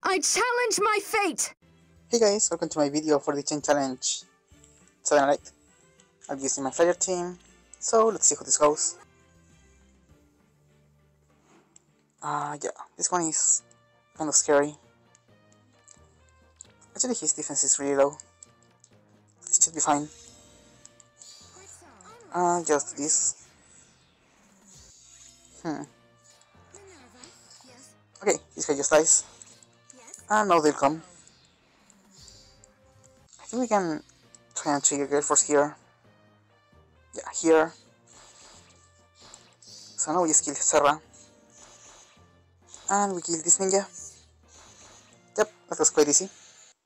I challenge my fate! Hey guys, welcome to my video for the chain challenge 7 and 8. I'm using my flyer team, so let's see how this goes. Yeah, this one is kind of scary. Actually, his defense is really low. This should be fine. Just this. Okay, this guy just dies. And now they'll come. I think we can try and trigger Gale Force here. Yeah, here. So now we just kill Serra. And we kill this ninja. Yep, that was quite easy.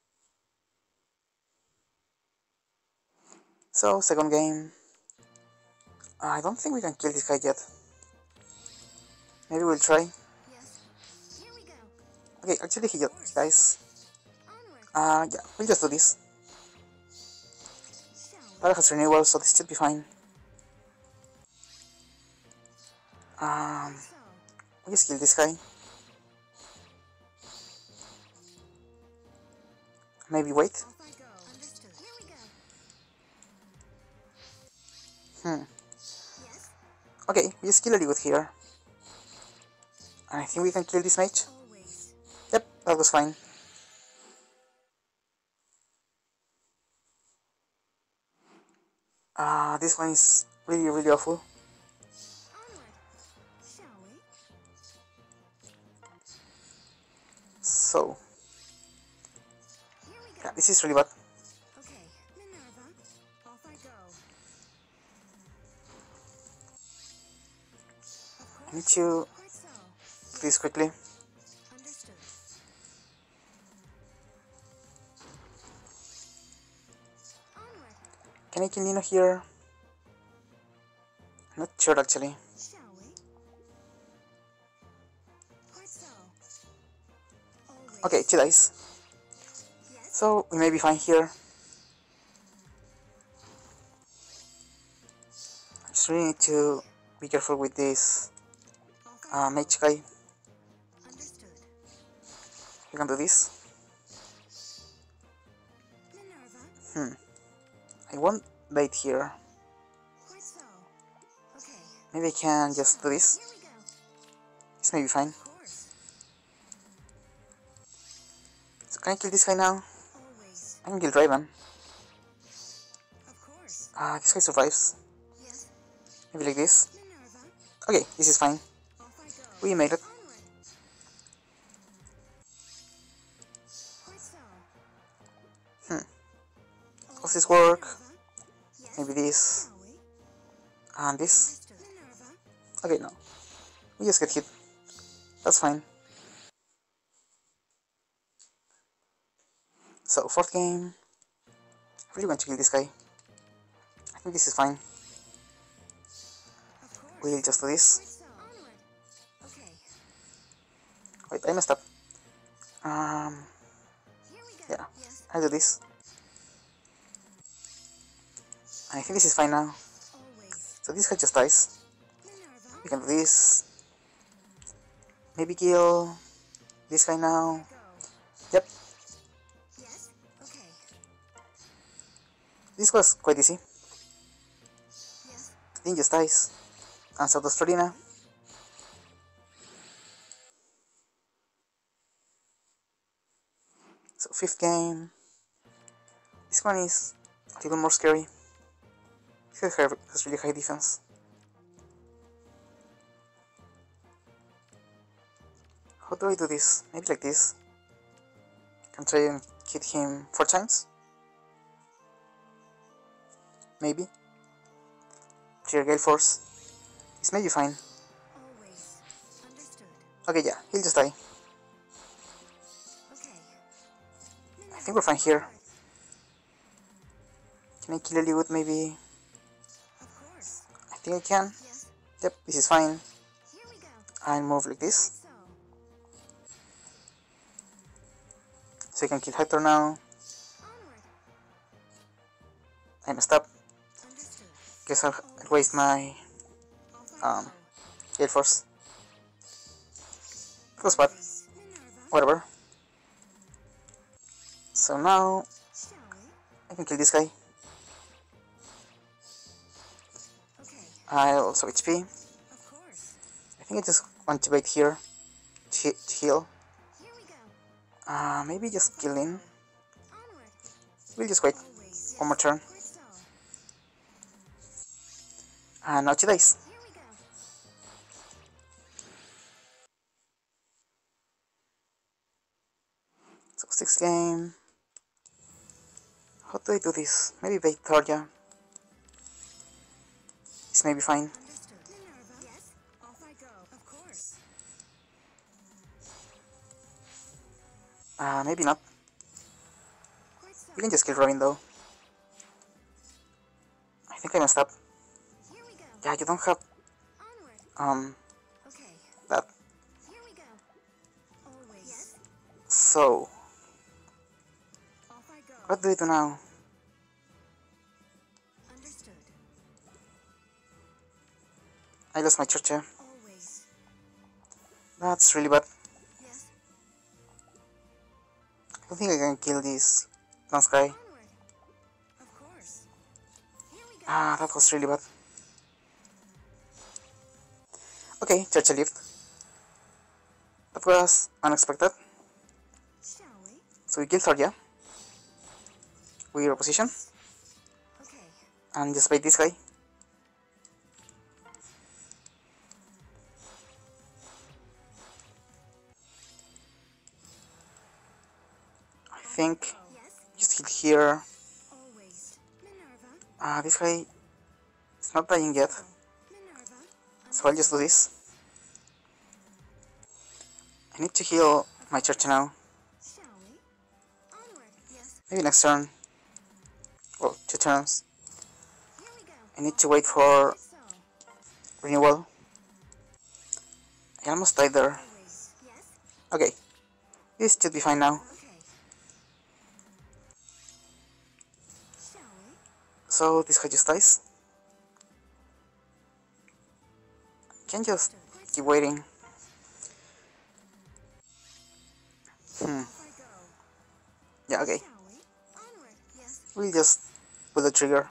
So, second game. I don't think we can kill this guy yet. Maybe we'll try. Okay, actually he dies. Yeah, we'll just do this. Lara has renewal, so this should be fine. We just kill this guy. Maybe wait. Okay, we just kill a good here. And I think we can kill this mage. Yep, that was fine. This one is really awful. So, yeah, this is really bad. I need to do this quickly. Can I kill Nino here? Not sure actually. Okay, she dies. So we may be fine here. I just really need to be careful with this mage guy. We can do this. I won't bait here. Maybe I can just do this. This may be fine. So can I kill this guy now? I can kill Draven. This guy survives. Maybe like this. Okay, this is fine. We made it. Does this work? Maybe this. And this. Okay, no. We just get hit. That's fine. So, fourth game. I really want to kill this guy. I think this is fine. We'll just do this. Wait, I messed up. Yeah, I'll do this. I think this is fine now. So this guy just dies. We can do this. Maybe kill this guy now. Yep. This was quite easy. Thing just dies. And so does Florina. So fifth game. This one is a little more scary. This guy has really high defense. How do I do this? Maybe like this. I can try and hit him 4 times. Maybe. Clear Gale Force. This may be fine. Okay, yeah, he'll just die. I think we're fine here. Can I kill Eliwood maybe? I think I can. Yep, this is fine. I'll move like this. So I can kill Hector now. I messed up. Guess I'll waste my Gale Force. It was bad. Whatever. So now Shall we? I can kill this guy. Okay. I also HP. Of course. I think I just want to wait here to heal. Here we go. Maybe just kill him. Onward. We'll just wait Always. one more turn. Quite so. And now 2 dice. Here we go. So 6 game. How do I do this? Maybe wait Tharja. This may be fine. Understood. Minerva. Yes. Off I go. Of course. Maybe not. Quite so. We can just kill Robin though. I think I messed up. Here we go. Yeah, you don't have Onward. Okay. that. Here we go. Always. Yes. So Off I go. what do I do now? Understood. I lost my church. Always. That's really bad. Yes. I don't think I can kill this Lance guy. Onward. Of course. Here we go. That was really bad. Okay, church lived. That was unexpected. Shall we? So we kill Tharja. We reposition Okay. and just bait this guy. I think Yes. just hit here. Always. Minerva. This guy is not dying yet, Minerva. so I'll just do this. I need to heal my church now. Shall we? Onward. Yes. Maybe next turn. Well, 2 turns. Here we go. I need to wait for So. renewal. I almost died there. Always. Yes. Okay, this should be fine now. Okay. Shall we? So this guy just dies. Can just keep waiting. Off I go. Yeah, okay. Shall we? Onward. Yes. We'll just pull the trigger.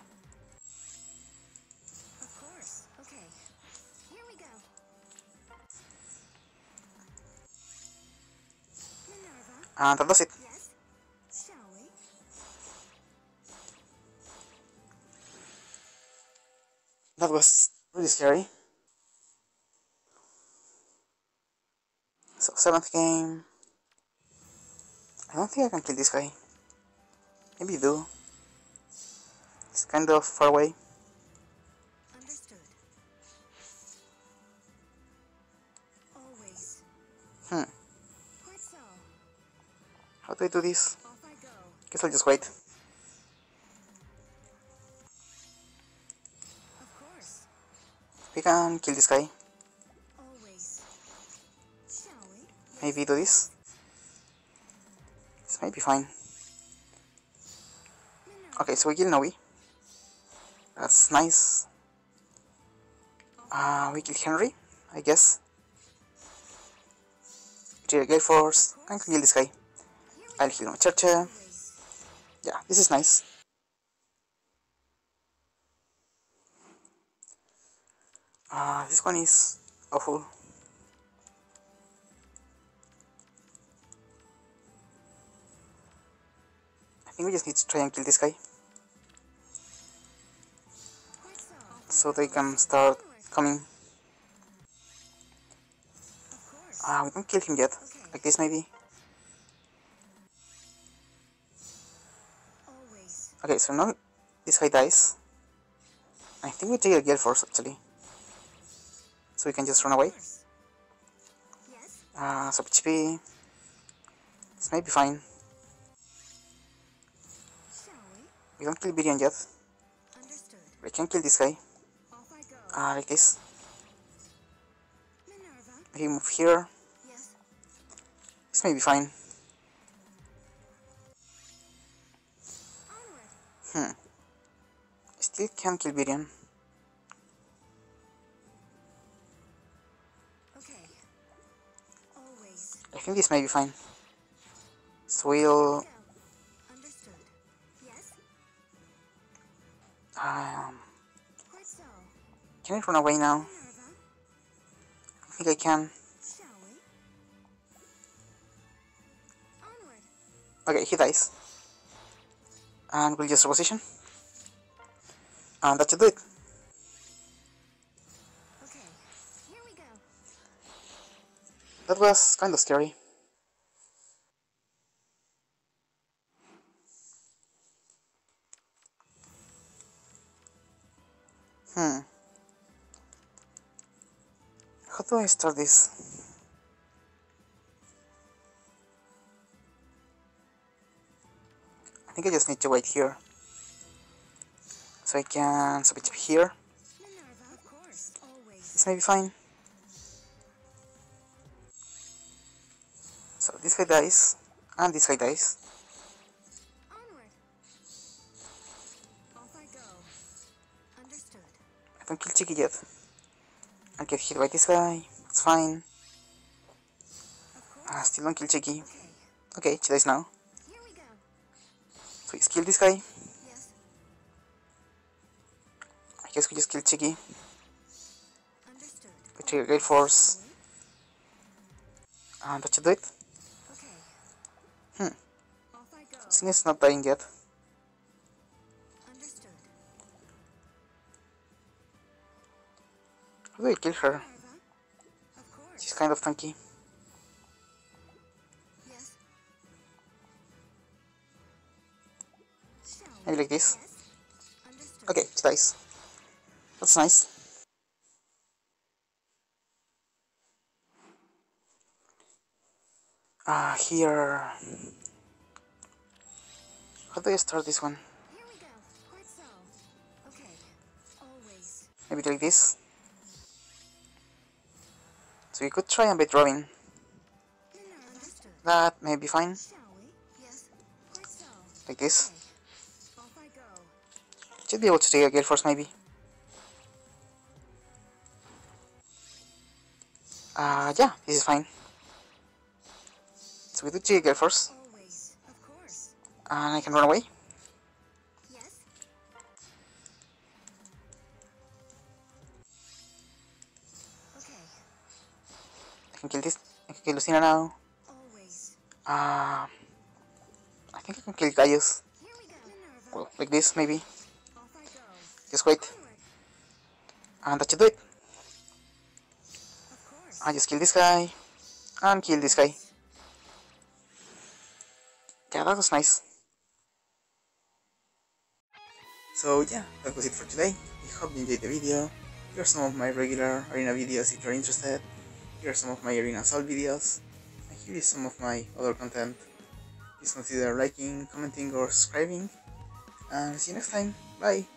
Of course. Okay. Here we go. Minerva. And that does it. Yes. Shall we? That was really scary. So 7th game. I don't think I can kill this guy. Maybe you do. It's kind of far away. Understood. Always. Hmm. Quite so. How do I do this? Off I go. Guess I'll just wait. Of course. We can kill this guy. Always. Shall we? Maybe do this. This might be fine. Minerva. Okay, so we kill Noe. That's nice. We kill Henry, I guess. Trigger Gale Force, and can kill this guy. I'll heal my church. Always. Yeah, this is nice. This one is awful. I think we just need to try and kill this guy Quite so. so they can start coming. Of course. We don't kill him yet. Like this maybe. Always. Okay, so now this guy dies. I think we take a Gale Force actually. So we can just run away. Of course. Yes. So HP. This may be fine. Shall we? We don't kill Virion yet. Understood. We can kill this guy. Off I go. Like this. Minerva. Maybe move here. Yes. This may be fine. Onward. Still can't kill Virion. Okay. Always. I think this may be fine. So we'll Go. Can I run away now? Minerva, I think I can. shall we? Onward. Okay, he dies. And we'll just reposition. And that should do it. Okay, here we go. That was kind of scary. How do I start this? I think I just need to wait here. So I can switch here. Minerva, of course, always. This may be fine. So this guy dies. And this guy dies. Onward. Off I go. Understood. I don't kill Chicky yet. I'll get hit by this guy. It's fine. Of course. Still don't kill Chicky. Okay, Okay, she dies now. here we go. So let's kill this guy. Yes, I guess we just kill Chicky. understood. We trigger Gale Force. And that should do it. Okay. Off I go. Since not dying yet. Understood. How do I kill her? Minerva, of course. She's kind of tanky. Yes. Shall we? Maybe like this. Yes. Understood. Okay, she dies. That's nice. Here. How do I start this one? Here we go. Quite so. Okay. Always. Maybe like this. So we could try and bait Robin. Minerva, understood. That may be fine. Shall we? Yes. Quite so. Like this. Okay. Off I go. Should be able to take a Gale Force maybe. Yeah, this is fine. So we do take a Gale Force. Always. Of course. And I can run away. Yes. Okay. I can kill this. I can kill Lucina now. Always. I think I can kill Gaius. Here we go. Minerva. Well, like this maybe. Off I go. Just wait. Onward. And that should do it. Of course. I just kill this guy. And kill this guy. Yeah, that was nice. So yeah, that was it for today. I hope you enjoyed the video. Here are some of my regular arena videos if you're interested. Here are some of my arena assault videos. And here is some of my other content. Please consider liking, commenting or subscribing. And see you next time. Bye!